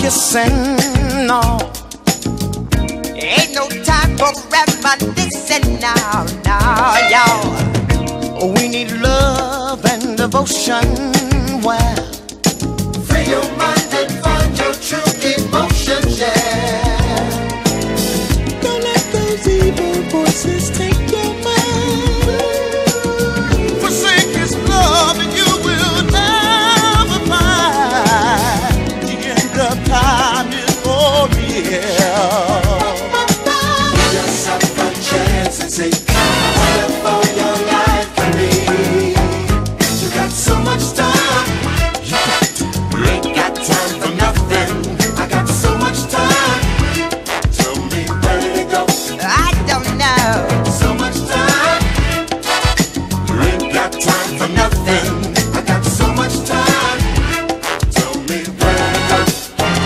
kissing, no. Ain't no time for reminiscing now, now, y'all. We need love and devotion. Well, free your mind and find your true emotions, yeah. Don't let those evil voices take your mind. Forsake his love and you will never find the end of time is for real. Just have a chance and say, live for your life for me. You got so much time. You ain't got time for nothing. I got so much time. Tell me where did it go? I don't know. So much time. You ain't got time for nothing. I got so much time. Tell me where did it go?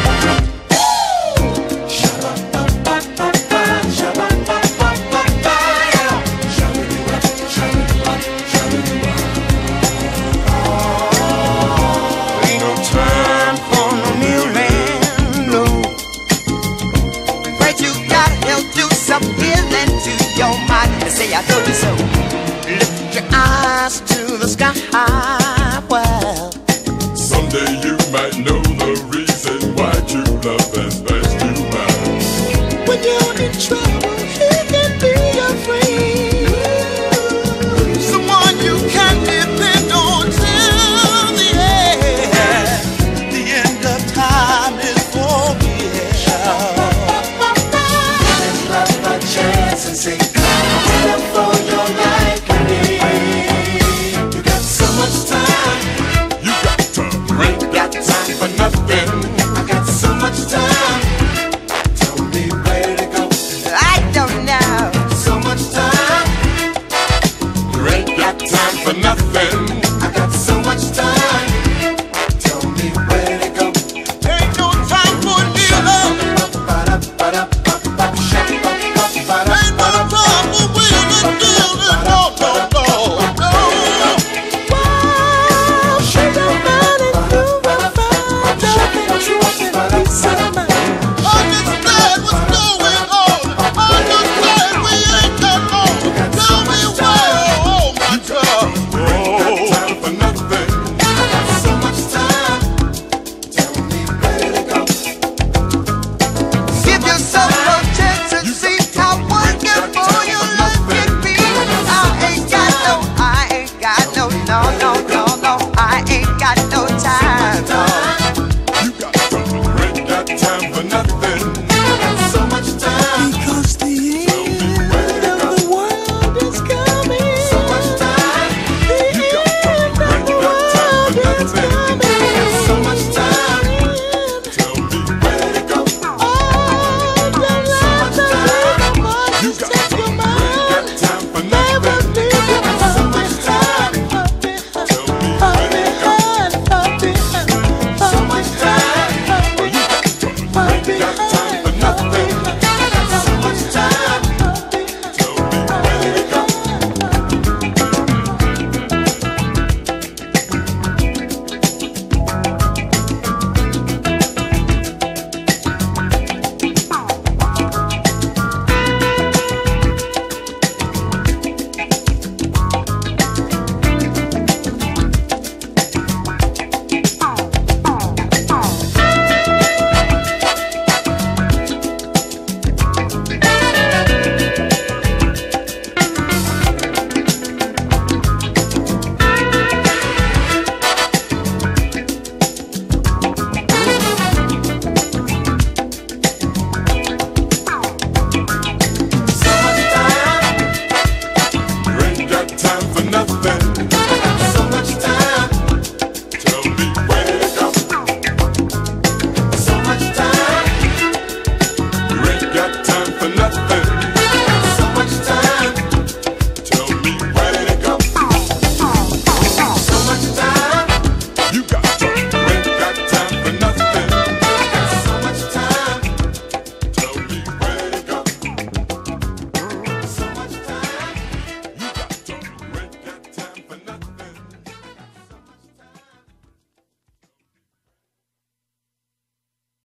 Shabba-ba-ba-ba-ba, shabba-ba-ba-ba-ba, yeah. Shabba-doo-wah, shabba-doo-wah, shabba-doo-wah. Ain't no time for no kneeling, no. But you gotta help do some healing to your mind. And say I told you so. Lift your eyes to the sky. Well, Someday you might know